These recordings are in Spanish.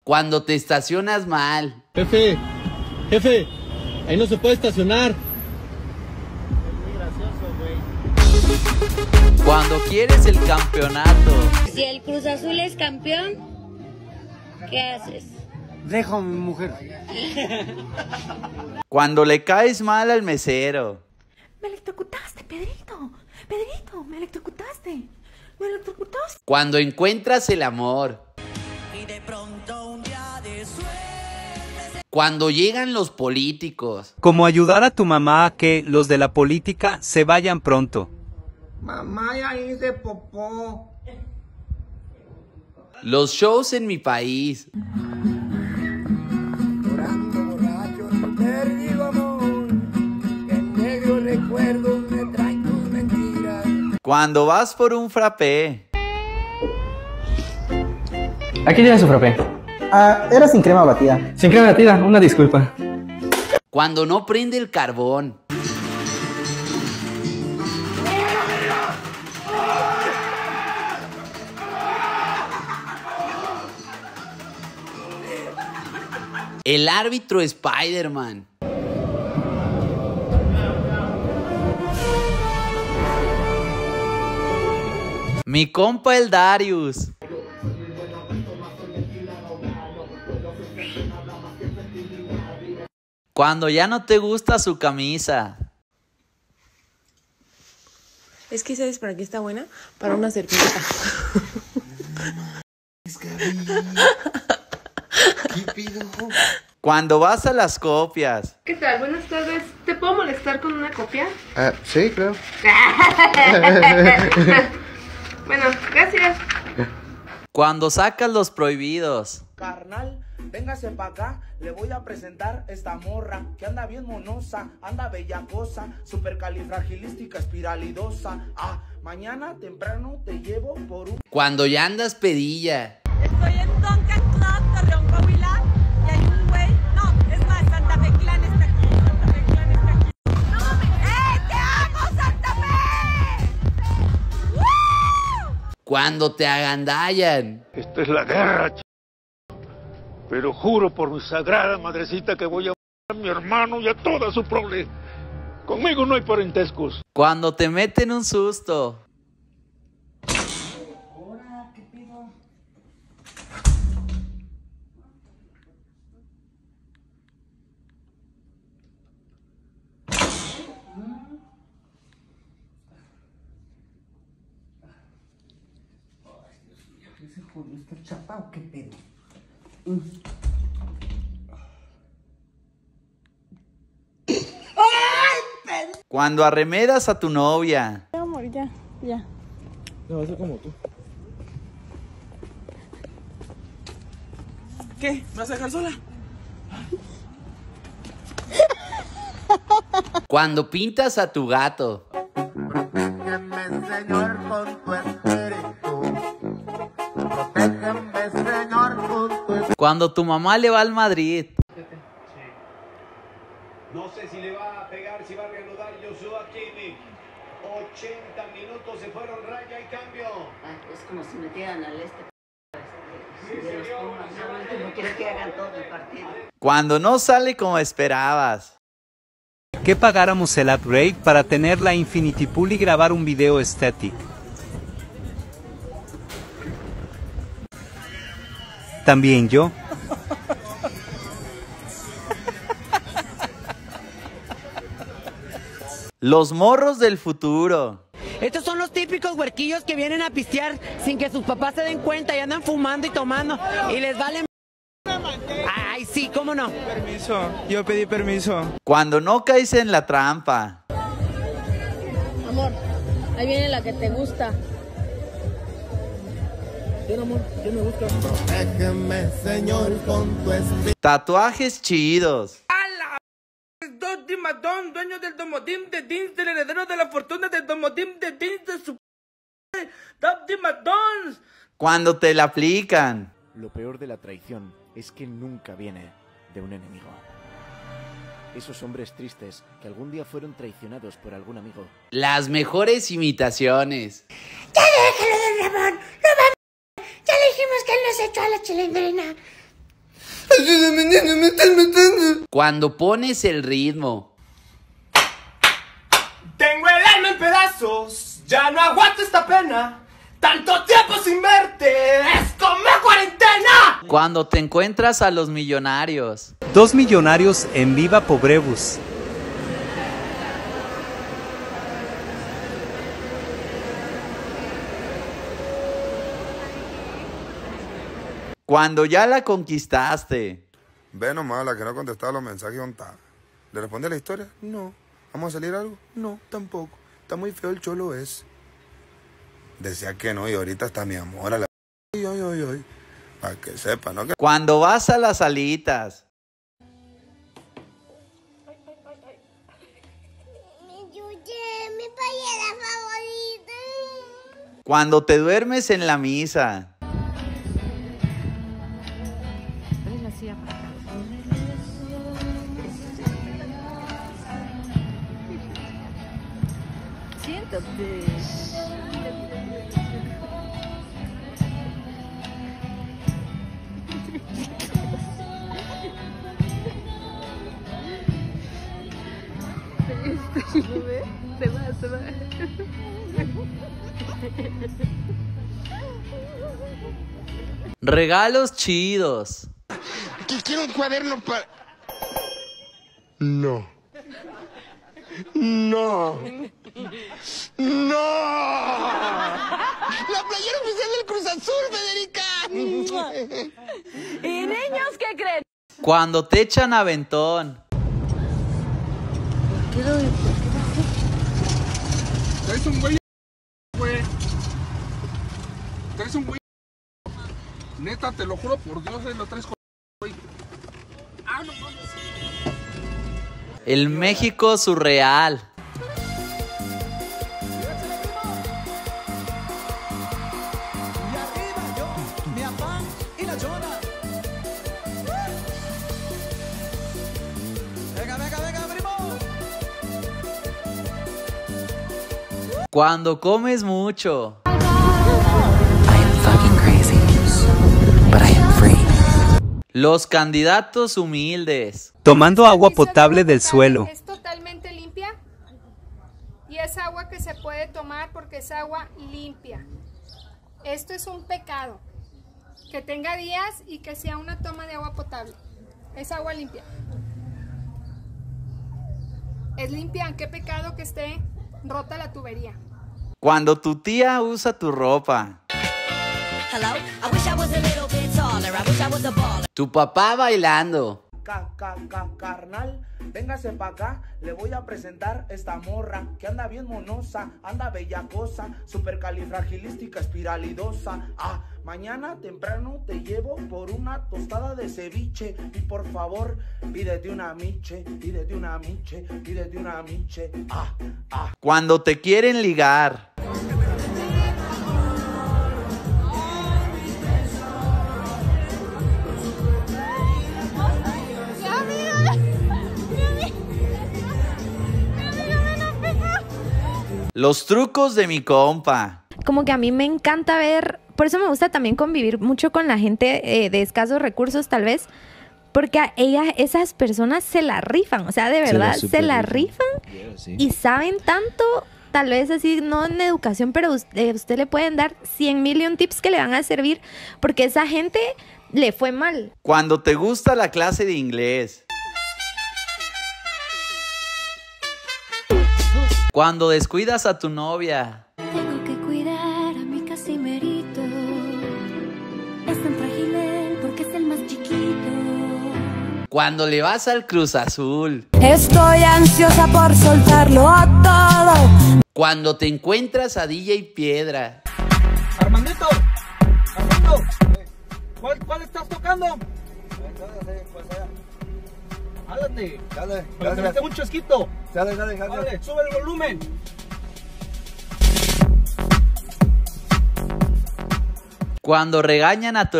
Cuando te estacionas mal. Jefe, ahí no se puede estacionar. Cuando quieres el campeonato. Si el Cruz Azul es campeón, ¿qué haces? Dejo a mi mujer. Cuando le caes mal al mesero. Me electrocutaste, Pedrito. Pedrito, me electrocutaste. Me electrocutaste. Cuando encuentras el amor. Y de pronto un día de suerte. Cuando llegan los políticos. Como ayudar a tu mamá a que los de la política se vayan pronto. Mamá, ya hice popó. Los shows en mi país. Llorando borracho, no perdido amor. Que en negro recuerdo me traen tus mentiras. Cuando vas por un frappé. Aquí tiene su frappé. Era sin crema batida. Sin crema batida, una disculpa. Cuando no prende el carbón. El árbitro Spider-Man. Mi compa el Darius. Cuando ya no te gusta su camisa. Es que ¿sabes para qué está buena? Para una serpiente. ¿Qué pido? Cuando vas a las copias. ¿Qué tal? Buenas tardes. ¿Te puedo molestar con una copia? Sí, claro. Bueno, gracias. Cuando sacas los prohibidos. Carnal, véngase para acá, le voy a presentar esta morra que anda bien monosa, anda bellacosa, supercalifragilística espiralidosa. Mañana temprano te llevo por un... Cuando ya andas pedilla. Estoy en Duncan Club, Torreón, Coahuila, y hay un güey, no, es más, Santa Fe Clan está aquí, Santa Fe Clan está aquí. ¡No mames! ¡Te amo, Santa Fe! ¡Woo! Cuando te agandallan. Esta es la guerra, pero juro por mi sagrada madrecita que voy a matar a mi hermano y a toda su prole. Conmigo no hay parentescos. Cuando te meten un susto. ¿Está chapa o qué pedo? Cuando arremedas a tu novia. Amor, ya. No, eso como tú. ¿Qué? ¿Me vas a dejar sola? Cuando pintas a tu gato. Protégeme, Señor, con tu espíritu. Protégeme, Señor, con tu espíritu. Cuando tu mamá le va al Madrid. No sé si le va a pegar, si va a reanudar Joshua Kimmich. 80 minutos se fueron, raya y cambio. Es como si metieran al No quiero que hagan todo el partido. Cuando no sale como esperabas. Que pagáramos el upgrade para tener la Infinity Pool y grabar un video estético. También yo. Los morros del futuro. Estos son los típicos huerquillos que vienen a pistear sin que sus papás se den cuenta y andan fumando y tomando y les vale. Ay, sí, ¿cómo no? Permiso, yo pedí permiso. Cuando no caes en la trampa. Amor, ahí viene la que te gusta. Bien, amor, ¿qué me gusta? Protégeme, Señor, con tu espíritu. Tatuajes chidos. Dos Dimadón, dueño del Domodim de Dins, del heredero de la fortuna del Domodim de Dins de su... Top Dimadón. Cuando te la aplican. Lo peor de la traición es que nunca viene de un enemigo. Esos hombres tristes que algún día fueron traicionados por algún amigo. Las mejores imitaciones. ¡Ya déjalo de Ramón! ¡No mames! Ya le dijimos que él nos echó a la chilindrina. Cuando pones el ritmo. Tengo el alma en pedazos, ya no aguanto esta pena. Tanto tiempo sin verte, es como cuarentena. Cuando te encuentras a los millonarios. 2 millonarios en Viva Pobrebus. Cuando ya la conquistaste. Ve nomás, la que no contestaba los mensajes, ¿dónde está? ¿Le responde la historia? No. ¿Vamos a salir algo? No, tampoco. Está muy feo el cholo ese. Decía que no y ahorita está mi amor a la... Ay. Para que sepa, ¿no? Cuando vas a las alitas. Mi payera favorita. Cuando te duermes en la misa. Se va. Regalos chidos. Quiero un cuaderno para... No. La playera oficial del Cruz Azul, Federica. ¿Y niños qué creen? Cuando te echan aventón. Traes un güey. Traes un güey. Neta, te lo juro por Dios, lo traes con güey. Ah, no mames. El México surreal. Cuando comes mucho. Los candidatos humildes. Tomando agua potable del suelo. Es totalmente limpia y es agua que se puede tomar porque es agua limpia. Esto es un pecado. Que tenga días y que sea una toma de agua potable. Es agua limpia. Es limpia, qué pecado que esté rota la tubería. Cuando tu tía usa tu ropa. Tu papá bailando. Carnal, véngase pa' acá, le voy a presentar esta morra que anda bien monosa, anda bellacosa, supercalifragilística espiralidosa. Ah, mañana temprano te llevo por una tostada de ceviche y por favor, pídete una miche. Cuando te quieren ligar. Los trucos de mi compa. Como que a mí me encanta ver, por eso me gusta también convivir mucho con la gente de escasos recursos tal vez, porque a esas personas se la rifan, o sea, de verdad, se la rifan y saben tanto, tal vez así, no en educación, pero usted le pueden dar 100,000,000 tips que le van a servir, porque esa gente le fue mal. Cuando te gusta la clase de inglés. Cuando descuidas a tu novia. Tengo que cuidar a mi Casimerito. Es tan frágil él porque es el más chiquito. Cuando le vas al Cruz Azul. Estoy ansiosa por soltarlo todo. Cuando te encuentras a DJ Piedra. Armandito, ¿cuál estás tocando? Álate. Dale. Para que me esté un chasquito. Dale, sube el volumen. Cuando regañan a tu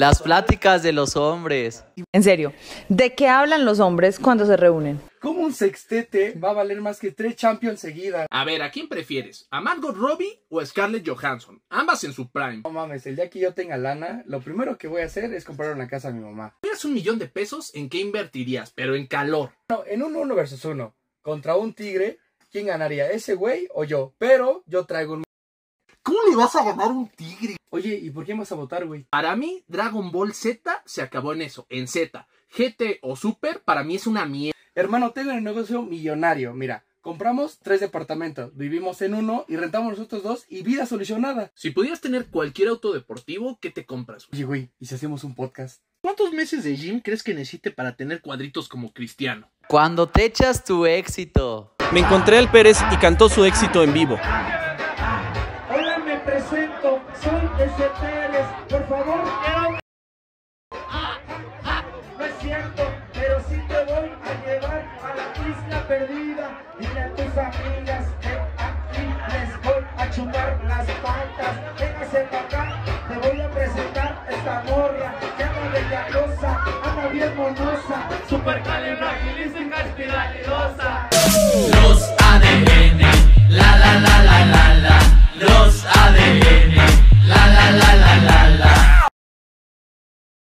Las pláticas de los hombres. En serio, ¿de qué hablan los hombres cuando se reúnen? ¿Cómo un sextete va a valer más que 3 Champions seguidas? A ver, ¿a quién prefieres? ¿A Margot Robbie o a Scarlett Johansson? Ambas en su prime. No mames, el día que yo tenga lana, lo primero que voy a hacer es comprar una casa a mi mamá. ¿Tuvieras $1 millón de pesos? ¿En qué invertirías? Pero en calor. No, en un 1 versus 1. Contra un tigre, ¿quién ganaría? ¿Ese güey o yo? Pero yo traigo un... ¿Cómo le vas a ganar un tigre? Oye, ¿y por quién vas a votar, güey? Para mí, Dragon Ball Z se acabó en eso, en Z. GT o Super, para mí es una mierda. Hermano, tengo un negocio millonario. Mira, compramos 3 departamentos, vivimos en uno y rentamos nosotros 2 y vida solucionada. Si pudieras tener cualquier auto deportivo, ¿qué te compras? Oye, güey, ¿y si hacemos un podcast? ¿Cuántos meses de gym crees que necesite para tener cuadritos como Cristiano? Cuando te echas tu éxito. Me encontré al Pérez y cantó su éxito en vivo. Hola, me presento, soy ese Pérez, por favor, quiero... No es cierto, pero sí te voy a llevar a la isla perdida. Dile a tus amigas que aquí les voy a chupar las patas. Véngase para acá, te voy a presentar esta morra que anda bellacosa, anda bien monosa, super